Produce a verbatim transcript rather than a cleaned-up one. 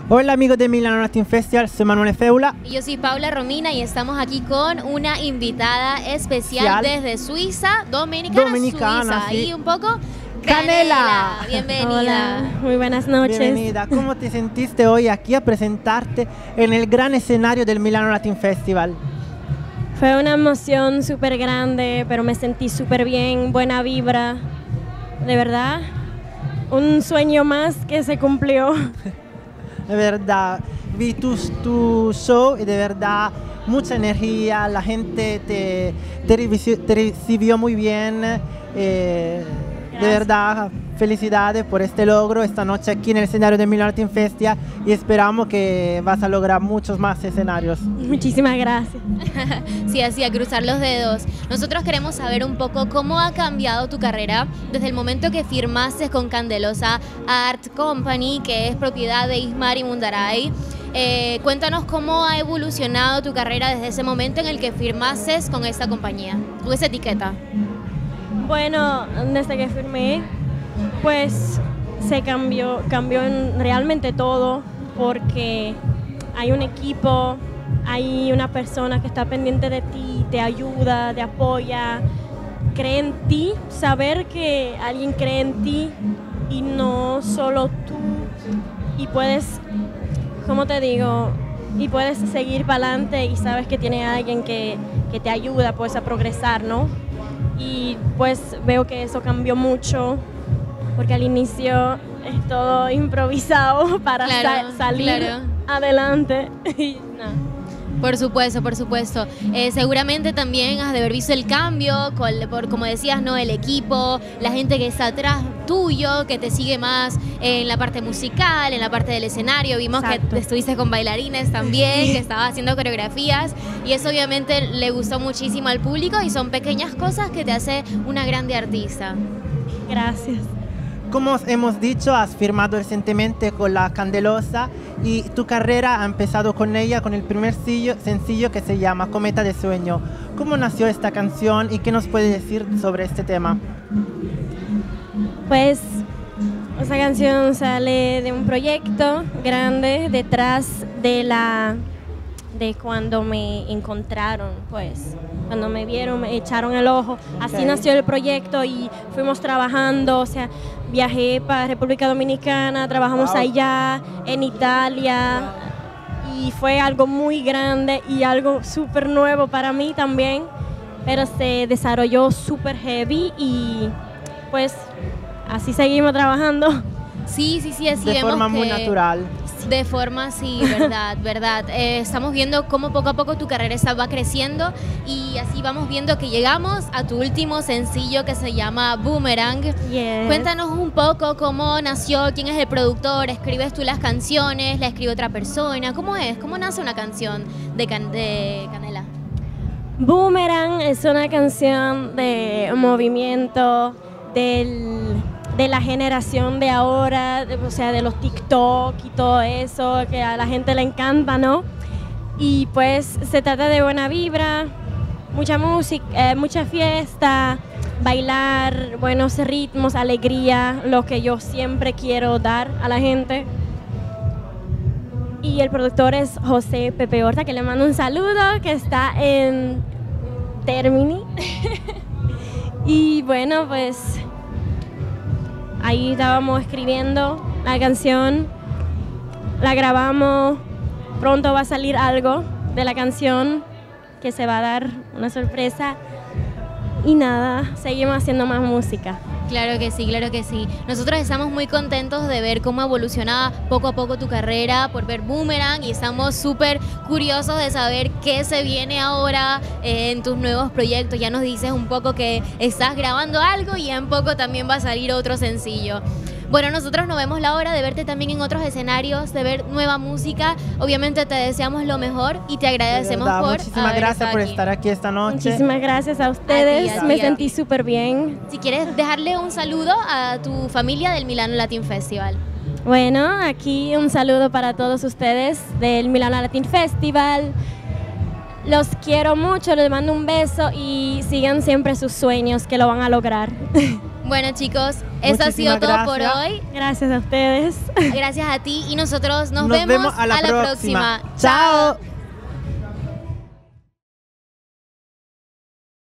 Hola amigos de Milano Latin Festival, soy Manuel Feula. Y yo soy Paula Romina y estamos aquí con una invitada especial Cial. desde Suiza, Dominicana, Dominicana, Suiza. sí. Y un poco Canela. Bienvenida. Hola, muy buenas noches. Bienvenida. ¿Cómo te sentiste hoy aquí a presentarte en el gran escenario del Milano Latin Festival? Fue una emoción súper grande, pero me sentí súper bien, buena vibra. De verdad, un sueño más que se cumplió. De verdad, vi tu, tu show y de verdad mucha energía, la gente te, te, recibió, te recibió muy bien. Eh, de verdad, felicidades por este logro esta noche aquí en el escenario de Milano Latin Festival y esperamos que vas a lograr muchos más escenarios. Muchísimas gracias. Sí, así, a cruzar los dedos. Nosotros queremos saber un poco cómo ha cambiado tu carrera desde el momento que firmaste con Candelosa Art Company, que es propiedad de Ismari Mundaray. Eh, cuéntanos cómo ha evolucionado tu carrera desde ese momento en el que firmaste con esta compañía, con esa etiqueta. Bueno, desde que firmé, pues se cambió, cambió en realmente todo, porque hay un equipo, hay una persona que está pendiente de ti, te ayuda, te apoya, cree en ti, saber que alguien cree en ti y no solo tú, y puedes, ¿cómo te digo? Y puedes seguir para adelante y sabes que tiene alguien que, que te ayuda pues a progresar, ¿no? Y pues veo que eso cambió mucho, porque al inicio es todo improvisado para Claro, sa salir claro. adelante. Y, no. Por supuesto, por supuesto. Eh, seguramente también has de haber visto el cambio, con, por, como decías, ¿no? El equipo, la gente que está atrás tuyo, que te sigue más en la parte musical, en la parte del escenario. Vimos Exacto. que estuviste con bailarines también, que estabas haciendo coreografías y eso obviamente le gustó muchísimo al público y son pequeñas cosas que te hace una grande artista. Gracias. Como hemos dicho, has firmado recientemente con la Candelosa y tu carrera ha empezado con ella con el primer sencillo, sencillo que se llama Cometa de Sueño. ¿Cómo nació esta canción y qué nos puedes decir sobre este tema? Pues esa canción sale de un proyecto grande detrás de la de cuando me encontraron, pues cuando me vieron, me echaron el ojo. Así Okay. nació el proyecto y fuimos trabajando, o sea, viajé para República Dominicana, trabajamos Wow. allá, en Italia, y fue algo muy grande y algo súper nuevo para mí también, pero se desarrolló súper heavy y pues así seguimos trabajando. Sí, sí, sí, así De vemos forma que muy natural. De forma, sí, verdad, verdad. Eh, estamos viendo cómo poco a poco tu carrera está, va creciendo y así vamos viendo que llegamos a tu último sencillo que se llama Boomerang. Yes. Cuéntanos un poco cómo nació, quién es el productor, escribes tú las canciones, la escribe otra persona, ¿cómo es? ¿Cómo nace una canción de, can de Canela? Boomerang es una canción de movimiento del, de la generación de ahora, de- o sea, de los TikTok y todo eso, que a la gente le encanta, ¿no? Y pues se trata de buena vibra, mucha música, eh, mucha fiesta, bailar, buenos ritmos, alegría, lo que yo siempre quiero dar a la gente. Y el productor es José Pepe Horta, que le mando un saludo, que está en Termini. Y bueno, pues ahí estábamos escribiendo la canción, la grabamos, pronto va a salir algo de la canción que se va a dar una sorpresa. Y nada, seguimos haciendo más música. Claro que sí, claro que sí. Nosotros estamos muy contentos de ver cómo evoluciona poco a poco tu carrera, por ver Boomerang y estamos súper curiosos de saber qué se viene ahora eh, en tus nuevos proyectos. Ya nos dices un poco que estás grabando algo y en poco también va a salir otro sencillo. Bueno, nosotros nos vemos la hora de verte también en otros escenarios, de ver nueva música. Obviamente te deseamos lo mejor y te agradecemos De verdad, por muchísimas haber gracias estado por aquí. estar aquí esta noche. Muchísimas gracias a ustedes, A ti, a me ti, a sentí ti. súper bien. Si quieres dejarle un saludo a tu familia del Milano Latin Festival. Bueno, aquí un saludo para todos ustedes del Milano Latin Festival. Los quiero mucho, les mando un beso y sigan siempre sus sueños que lo van a lograr. Bueno, chicos, eso ha sido Muchísimas todo por gracias. hoy. Gracias a ustedes. Gracias a ti y nosotros nos, Nos vemos a la próxima. próxima. Chao.